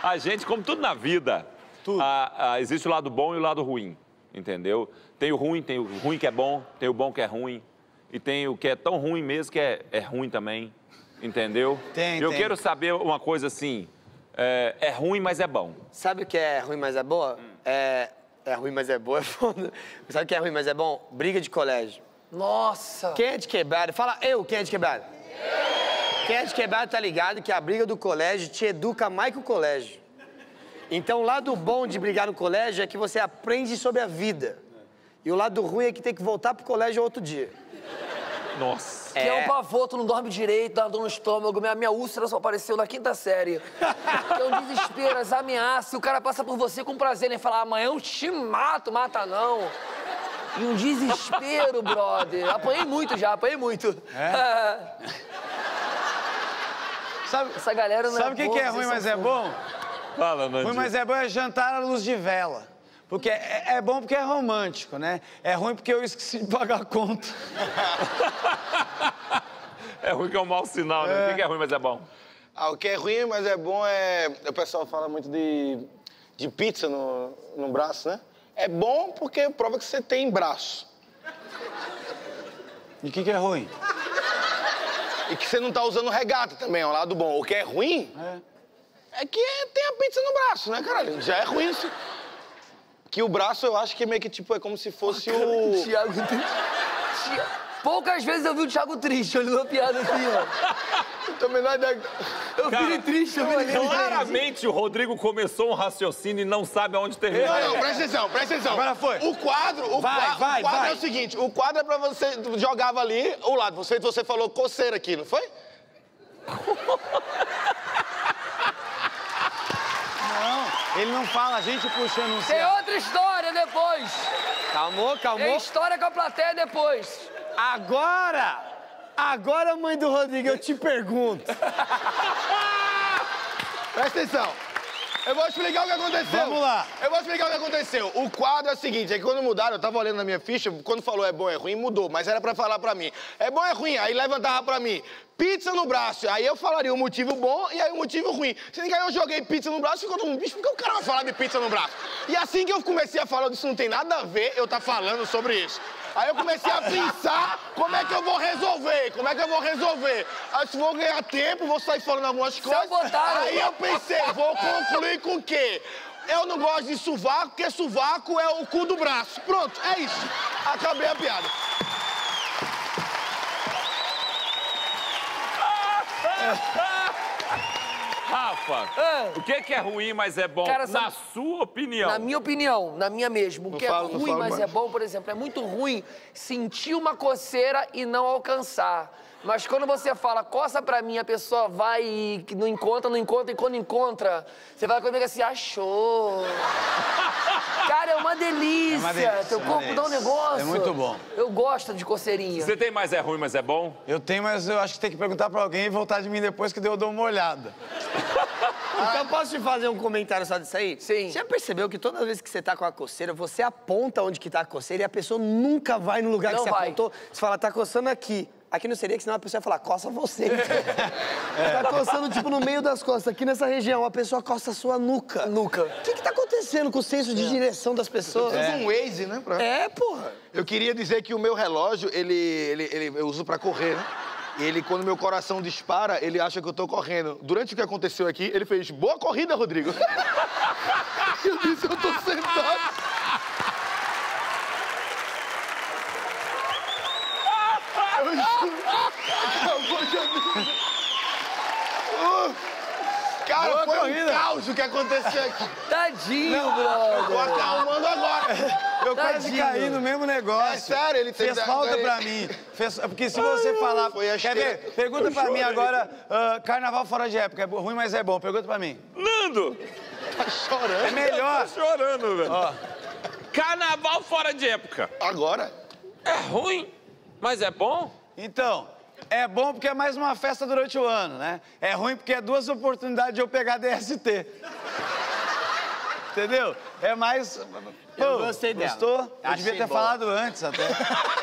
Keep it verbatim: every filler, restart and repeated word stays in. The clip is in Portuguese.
A gente, como tudo na vida, tudo. A, a, existe o lado bom e o lado ruim, entendeu? Tem o ruim, tem o ruim que é bom, tem o bom que é ruim. E tem o que é tão ruim mesmo que é, é ruim também, entendeu? Tem, Eu tem. quero saber uma coisa assim, é, é ruim, mas é bom. Sabe o que é ruim, mas é boa? Hum. É, é ruim, mas é boa, é foda. Sabe o que é ruim, mas é bom? Briga de colégio. Nossa! Quem é de quebrado? Fala eu, quem é de quebrado? Quem é de quebrado tá ligado que a briga do colégio te educa mais que o colégio. Então, o lado bom de brigar no colégio é que você aprende sobre a vida. E o lado ruim é que tem que voltar pro colégio outro dia. Nossa. Que é, é um pavor, tu não dorme direito, dá dor no estômago, minha, minha úlcera só apareceu na quinta série. É um desespero, as ameaças, o cara passa por você com prazer, nem falar, amanhã eu te mato, mata não. E um desespero, brother. Apanhei muito já, apanhei muito. É? Sabe, essa galera não sabe o é que, que é ruim, mas é bom? Fala, Nandinho. Ruim, mas é bom é jantar à luz de vela. Porque é, é bom porque é romântico, né? É ruim porque eu esqueci de pagar a conta. É ruim que é um mau sinal, né? É. O que é ruim, mas é bom? Ah, o que é ruim, mas é bom é... O pessoal fala muito de, de pizza no, no braço, né? É bom porque prova que você tem braço. E o que, que é ruim? E que você não tá usando regata também, é um lado bom. O que é ruim é, é que tem a pizza no braço, né, caralho? Já é ruim isso. Que o braço, eu acho que meio que, tipo, é como se fosse o... Thiago... Poucas vezes eu vi o Thiago triste, olhando a piada aqui, ó. Também não é... Eu Cara, vi triste, eu vi triste. Claramente o Rodrigo começou um raciocínio e não sabe aonde terminar. Não, não, presta atenção, presta atenção. Agora foi. O quadro, o, vai, qua vai, o quadro vai. é o seguinte, o quadro é pra você... Jogava ali, o lado, você, você falou coceira aqui, não foi? Não, ele não fala, a gente puxa no Tem outra história depois. Calmou, calmou. Tem história com a plateia depois. Agora, agora, mãe do Rodrigo, eu te pergunto. Presta atenção. Eu vou explicar o que aconteceu. Vamos lá. Eu vou explicar o que aconteceu. O quadro é o seguinte, é que quando mudaram, eu tava olhando na minha ficha, quando falou é bom, é ruim, mudou. Mas era pra falar pra mim, é bom, é ruim. Aí levantava pra mim, pizza no braço. Aí eu falaria o motivo bom e aí o motivo ruim. Sendo que aí eu joguei pizza no braço e ficou todo mundo, bicho, por que o cara vai falar de pizza no braço? E assim que eu comecei a falar, eu disse, não tem nada a ver eu tá falando sobre isso. Aí eu comecei a pensar como é que eu vou resolver, como é que eu vou resolver. Aí se vou ganhar tempo, vou sair falando algumas coisas. Botaram... Aí eu pensei, vou concluir com o quê? Eu não gosto de sovaco, porque sovaco é o cu do braço. Pronto, é isso. Acabei a piada. Rafa, Ah. o que, que é ruim, mas é bom, Cara, na sabe... sua opinião? Na minha opinião, na minha mesmo. O que falo, é não ruim, falo mas mais. é bom, por exemplo, é muito ruim sentir uma coceira e não alcançar. Mas quando você fala, coça pra mim, a pessoa vai e não encontra, não encontra, e quando encontra, você vai comigo assim, achou. Cara, é uma delícia. É uma delícia Teu corpo delícia. Dá um negócio. É muito bom. Eu gosto de coceirinha. Você tem mais é ruim, mas é bom? Eu tenho, mas eu acho que tem que perguntar pra alguém e voltar de mim depois que eu dou uma olhada. Então, posso te fazer um comentário só disso aí? Sim. Você já percebeu que toda vez que você tá com a coceira, você aponta onde que tá a coceira e a pessoa nunca vai no lugar Não que você vai. apontou? Você fala, tá coçando aqui. Aqui não seria que senão a pessoa ia falar, coça você. É. Tá coçando, tipo, no meio das costas. Aqui nessa região, a pessoa coça a sua nuca. Nuca. O que que tá acontecendo com o senso de é. direção das pessoas? É um Waze, né? Pra... É, porra. Eu queria dizer que o meu relógio, ele, ele, ele, eu uso pra correr, né? E ele, quando meu coração dispara, ele acha que eu tô correndo. Durante o que aconteceu aqui, ele fez, boa corrida, Rodrigo. Eu disse, eu tô sentado. Uh, cara, boa foi corrida. um caos o que aconteceu aqui. Tadinho, Não, brother. tô acalmando agora. Eu quase caí no mesmo negócio. É sério, ele fez tem... falta ele... pra mim. Fez... Porque se você falar... Foi a Quer ver? Pergunta pra mim agora, uh, carnaval fora de época. É ruim, mas é bom. Pergunta pra mim. Nando! Tá chorando? É melhor. Tá chorando, velho. Ó. Carnaval fora de época. Agora? É ruim, mas é bom? Então, é bom porque é mais uma festa durante o ano, né? É ruim porque é duas oportunidades de eu pegar D S T. Entendeu? É mais... Eu Pô, gostei dela. Gostou? Eu Achei devia ter boa. falado antes até.